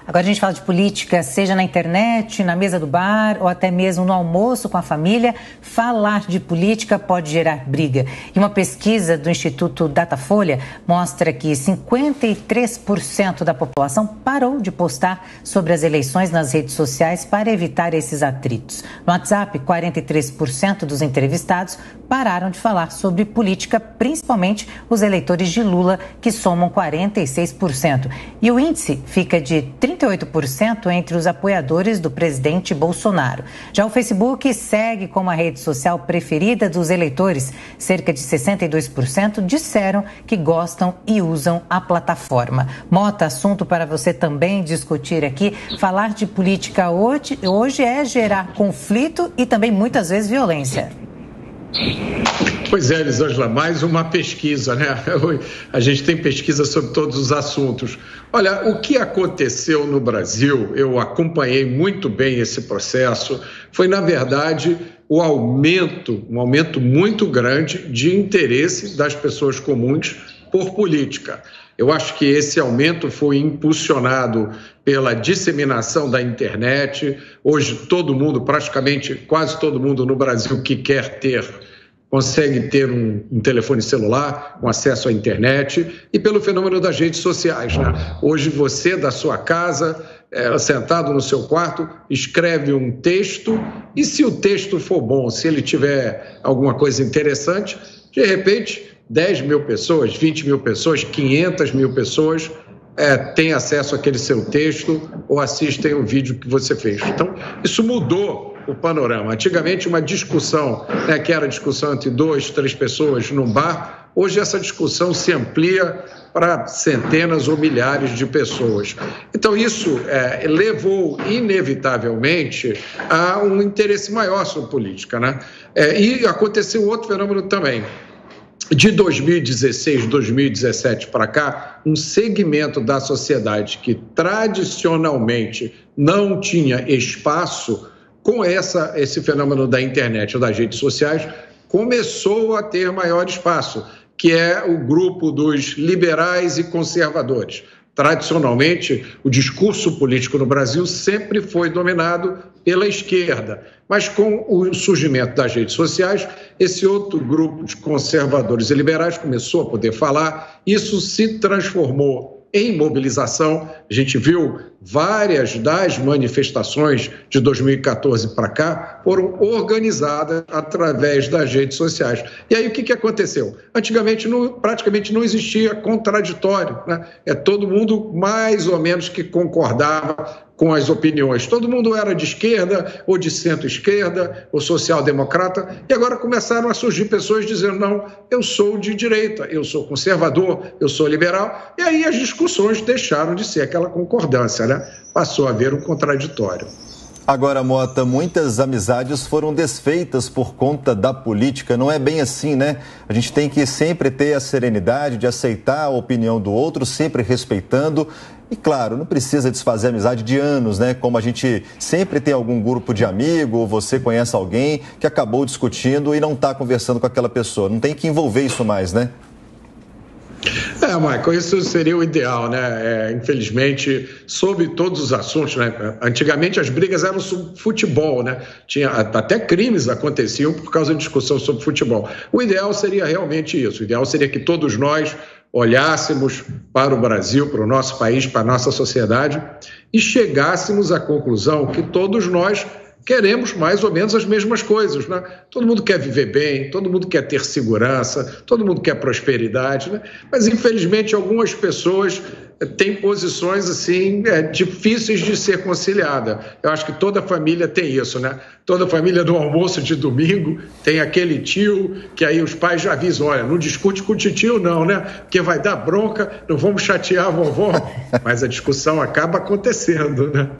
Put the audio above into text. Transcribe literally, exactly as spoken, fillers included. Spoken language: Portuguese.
Agora a gente fala de política, seja na internet, na mesa do bar ou até mesmo no almoço com a família. Falar de política pode gerar briga. E uma pesquisa do Instituto Datafolha mostra que cinquenta e três por cento da população parou de postar sobre as eleições nas redes sociais para evitar esses atritos. No WhatsApp, quarenta e três por cento dos entrevistados pararam de falar sobre política, principalmente os eleitores de Lula, que somam quarenta e seis por cento. E o índice fica de trinta e oito por cento entre os apoiadores do presidente Bolsonaro. Já o Facebook segue como a rede social preferida dos eleitores. Cerca de sessenta e dois por cento disseram que gostam e usam a plataforma. Mota, assunto para você também discutir aqui. Falar de política hoje, hoje é gerar conflito e também muitas vezes violência. Pois é, Elisângela, mais uma pesquisa, né? A gente tem pesquisa sobre todos os assuntos. Olha, o que aconteceu no Brasil, eu acompanhei muito bem esse processo, foi, na verdade, o aumento, um aumento muito grande de interesse das pessoas comuns por política. Eu acho que esse aumento foi impulsionado pela disseminação da internet. Hoje todo mundo, praticamente quase todo mundo no Brasil que quer ter, consegue ter um, um telefone celular, com acesso à internet, e pelo fenômeno das redes sociais, né? Hoje você, da sua casa, é, sentado no seu quarto, escreve um texto, e se o texto for bom, se ele tiver alguma coisa interessante, de repente dez mil pessoas, vinte mil pessoas, quinhentas mil pessoas é, têm acesso àquele seu texto ou assistem o vídeo que você fez. Então, isso mudou o panorama. Antigamente, uma discussão, né, que era discussão entre duas, três pessoas num bar, hoje essa discussão se amplia para centenas ou milhares de pessoas. Então, isso é, levou, inevitavelmente, a um interesse maior sobre política, né? É, e aconteceu outro fenômeno também. De dois mil e dezesseis, dois mil e dezessete para cá, um segmento da sociedade que tradicionalmente não tinha espaço com essa, esse fenômeno da internet ou das redes sociais, começou a ter maior espaço, que é o grupo dos liberais e conservadores. Tradicionalmente, o discurso político no Brasil sempre foi dominado pela esquerda, mas com o surgimento das redes sociais, esse outro grupo de conservadores e liberais começou a poder falar, isso se transformou em mobilização. A gente viu várias das manifestações de dois mil e quatorze para cá foram organizadas através das redes sociais. E aí o que, que aconteceu? Antigamente não, praticamente não existia contraditório, né? É todo mundo mais ou menos que concordava com as opiniões. Todo mundo era de esquerda, ou de centro-esquerda, ou social-democrata, e agora começaram a surgir pessoas dizendo, não, eu sou de direita, eu sou conservador, eu sou liberal, e aí as discussões deixaram de ser aquela concordância, né? Passou a haver um contraditório. Agora, Mota, muitas amizades foram desfeitas por conta da política. Não é bem assim, né? A gente tem que sempre ter a serenidade de aceitar a opinião do outro, sempre respeitando. E, claro, não precisa desfazer a amizade de anos, né? Como a gente sempre tem algum grupo de amigo, ou você conhece alguém que acabou discutindo e não está conversando com aquela pessoa. Não tem que envolver isso mais, né? É, Michael, isso seria o ideal, né? É, infelizmente, sobre todos os assuntos, né? Antigamente as brigas eram sobre futebol, né? Tinha, até crimes aconteciam por causa de discussão sobre futebol. O ideal seria realmente isso. O ideal seria que todos nós olhássemos para o Brasil, para o nosso país, para a nossa sociedade e chegássemos à conclusão que todos nós queremos mais ou menos as mesmas coisas, né? Todo mundo quer viver bem, todo mundo quer ter segurança, todo mundo quer prosperidade, né? Mas, infelizmente, algumas pessoas têm posições, assim, é, difíceis de ser conciliada. Eu acho que toda família tem isso, né? Toda família do almoço de domingo tem aquele tio que aí os pais já avisam, olha, não discute com o tio não, né? Porque vai dar bronca, não vamos chatear a vovó. Mas a discussão acaba acontecendo, né?